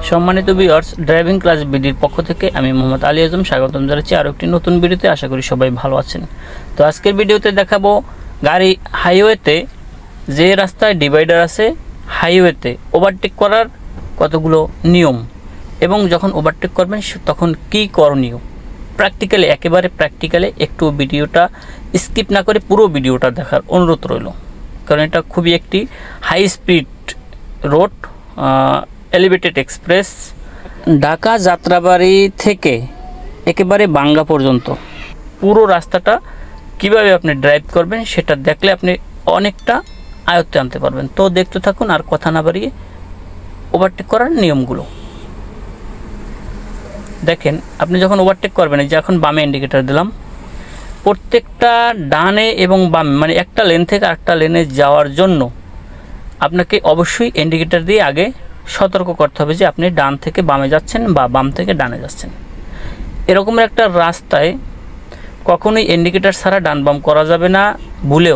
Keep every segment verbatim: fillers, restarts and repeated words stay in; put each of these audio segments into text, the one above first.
সম্মানিত viewers, driving class বিডির পক্ষ থেকে আমি মোহাম্মদ আলী আজম স্বাগতম জানাচ্ছি আরও একটি নতুন ভিডিওতে। আশা করি সবাই ভালো আছেন। তো আজকের ভিডিওতে দেখাবো গাড়ি হাইওয়েতে, যে রাস্তায় ডিভাইডার আছে হাইওয়েতে ওভারটেক করার কতগুলো নিয়ম এবং যখন ওভারটেক করবেন তখন কি করণীয়, প্র্যাকটিক্যালি, একেবারে প্র্যাকটিক্যালি একটু ভিডিওটা স্কিপ না করে পুরো ভিডিওটা দেখার অনুরোধ রইল, কারণ এটা খুবই একটি high speed road, elevated express. Dhaka Jatrabari থেকে একেবারে বাঙ্গা পর্যন্ত পুরো রাস্তাটা কিভাবে আপনি ড্রাইভ করবেন সেটা দেখলে আপনি অনেকটা আয়ত্তে আনতে পারবেন। তো দেখতে থাকুন, আর কথা না বাড়িয়ে ওভারটেক করার নিয়মগুলো দেখেন। আপনি যখন ওভারটেক করবেন, এই যে এখন বামে ইন্ডিকেটর দিলাম, প্রত্যেকটা ডানে এবং বামে, মানে একটা লেন থেকে আরেকটা লেনে যাওয়ার জন্য আপনাকে অবশ্যই ইন্ডিকেটর দিয়ে আগে সতর্ক করতে হবে যে আপনি ডান থেকে বামে যাচ্ছেন বা বাম থেকে ডানে যাচ্ছেন। এরকম একটা রাস্তায় কখনোই ইন্ডিকেটর ছাড়া ডান বাম করা যাবে না ভুলেও।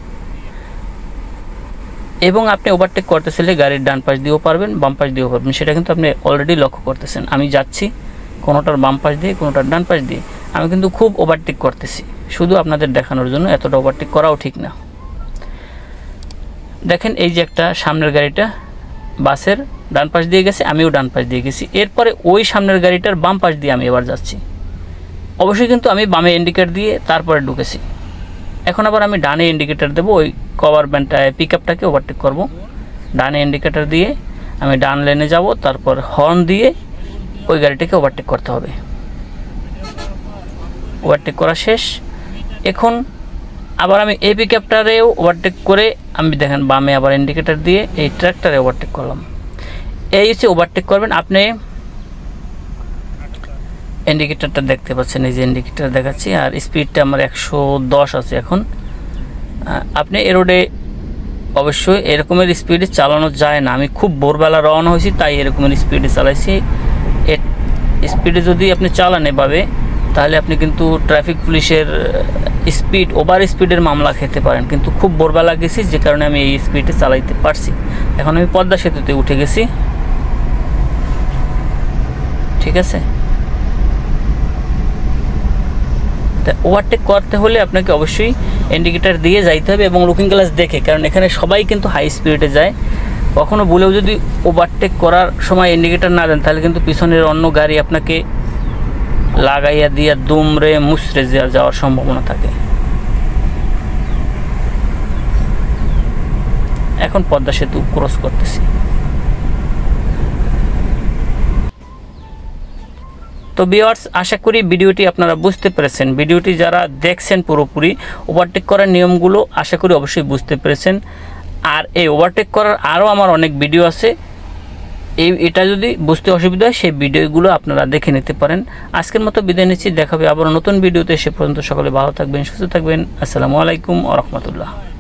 এবং আপনি ওভারটেক করতেছিলে গাড়ির ডান পাশ দিয়েও পারবেন, বাম পাশ দিয়েও পারবেন, সেটা কিন্তু আপনি অলরেডি লক্ষ্য করতেছেন। আমি যাচ্ছি কোনোটার বাম পাশ দিয়ে, কোনোটার ডান পাশ দিয়ে, আমি কিন্তু খুব ওভারটেক করতেছি শুধু আপনাদের দেখানোর জন্য। এতটা ওভারটেক করাও ঠিক না। দেখেন এই যে একটা সামনের গাড়িটা বাসের ডান পাশ দিয়ে গেছে, আমিও ডান পাশ দিয়ে গেছি, এরপরে ওই সামনের গাড়িটার বাম পাশ দিয়ে আমি এবার যাচ্ছি। অবশ্যই কিন্তু আমি বামে ইন্ডিকেটর দিয়ে তারপরে ঢুকেছি। এখন আবার আমি ডানে ইন্ডিকেটর দেবো, ওই কভার ভ্যানটায় পিক আপটাকে ওভারটেক করবো। ডানে ইন্ডিকেটর দিয়ে আমি ডান লেনে যাব, তারপর হর্ন দিয়ে ওই গাড়িটাকে ওভারটেক করতে হবে। ওভারটেক করা শেষ। এখন আবার আমি এই পিক আপটারেও ওভারটেক করে আমি দেখেন বামে আবার ইন্ডিকেটর দিয়ে এই ট্র্যাক্টরে ওভারটেক করলাম। এই হচ্ছে ওভারটেক করবেন। আপনি ইন্ডিকেটরটা দেখতে পাচ্ছেন, এই যে ইন্ডিকেটর দেখাচ্ছি, আর স্পিডটা আমার একশো দশ আছে এখন। আপনি এ রোডে অবশ্যই এরকমের স্পিডে চালানো যায় না। আমি খুব ভোরবেলা রওনা হয়েছি তাই এরকমের স্পিডে চালাইছি। এর স্পিডে যদি আপনি চালান এভাবে, তাহলে আপনি কিন্তু ট্রাফিক পুলিশের স্পিড, ওভার স্পিডের মামলা খেতে পারেন। কিন্তু খুব ভোরবেলা গেছি যে কারণে আমি এই স্পিডে চালাইতে পারছি। এখন আমি পদ্মা সেতুতে উঠে গেছি, ঠিক আছে। তা ওভারটেক করতে হলে আপনাকে অবশ্যই ইন্ডিকেটর দিয়ে যাইতে হবে এবং লুকিং গ্লাস দেখে, কারণ এখানে সবাই কিন্তু হাই স্পিডে যায়। কখনো ভুলেও যদি ওভারটেক করার সময় ইন্ডিকেটর না দেন তাহলে কিন্তু পিছনের অন্য গাড়ি আপনাকে লাগাইয়া দিয়া দুমড়ে মুচড়ে যাওয়ার সম্ভাবনা থাকে। এখন পদ্মা সেতু ক্রস করতেছি। তো ভিউয়ার্স, আশা করি ভিডিওটি আপনারা বুঝতে পেরেছেন। ভিডিওটি যারা দেখছেন পুরোপুরি ওভারটেক করার নিয়মগুলো আশা করি অবশ্যই বুঝতে পেরেছেন। আর এই ওভারটেক করার আরও আমার অনেক ভিডিও আছে, এই এটা যদি বুঝতে অসুবিধা হয় সেই ভিডিওগুলো আপনারা দেখে নিতে পারেন। আজকের মতো বিদায় নিচ্ছি, দেখাবে আবার নতুন ভিডিওতে। সে পর্যন্ত সকলে ভালো থাকবেন, সুস্থ থাকবেন। আসসালামু আলাইকুম ওয়া রাহমাতুল্লাহ।